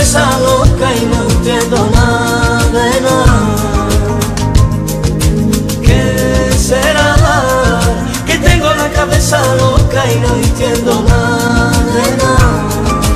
cabeza loca y no entiendo nada de nada. ¿Qué será? Que tengo la cabeza loca y no entiendo nada de nada.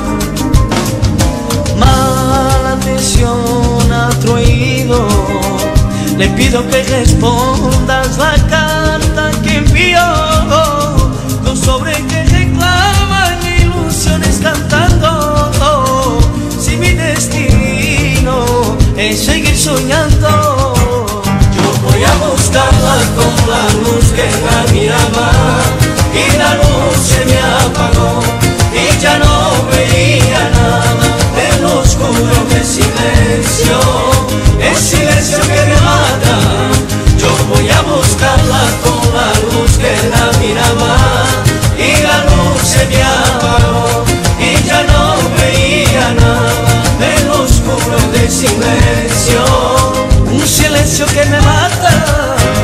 Mala atención a tu oído, le pido que respondas la carta que envío, con sobre que reclaman ilusiones cantando. Si mi destino es seguir soñando, yo voy a buscarla con la luz que la miraba, y la luz se me apagó y ya no veía nada del oscuro del silencio, el silencio que me mata. Yo voy a buscarla con la luz que la miraba, y la luz se me apagó y ya no veía nada del oscuro del silencio, un silencio que me mata.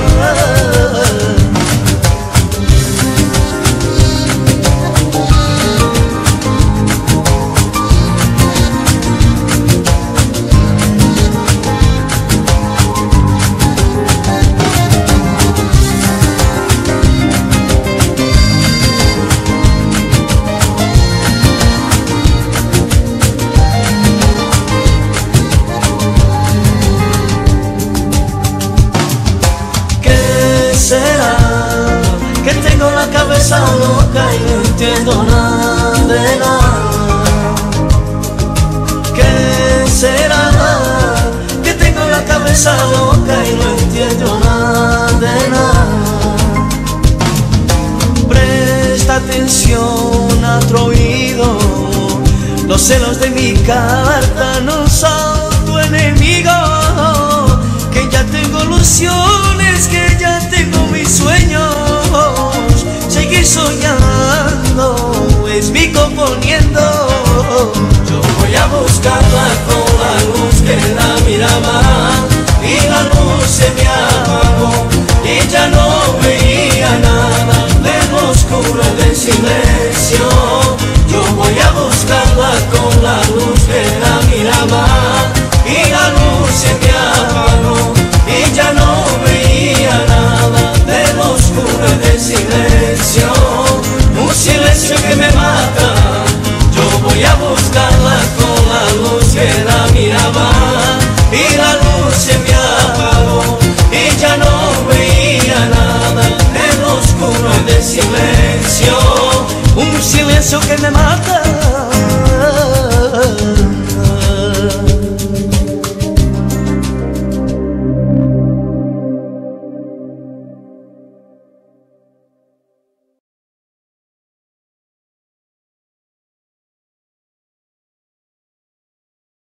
¿Será que tengo la cabeza loca y no entiendo nada de nada? ¿Qué será? Que tengo la cabeza loca y no entiendo nada de nada. Presta atención a tu oído, los celos de mi carta no son tu enemigo, que ya tengo ilusiones, que ya tengo mis sueños. Seguir soñando es mi componiendo. Yo voy a buscarla con la luz que la miraba, y la luz se me apagó y ya no veía nada del oscuro del silencio. Yo voy a buscarla con la luz que la miraba, y la luz se me apagó y ya no veía nada del oscuro del silencio, un silencio que me mata. Yo voy a buscarla con la luz que la miraba, y la luz se me apagó y ya no veía nada del oscuro del silencio, un silencio que me mata.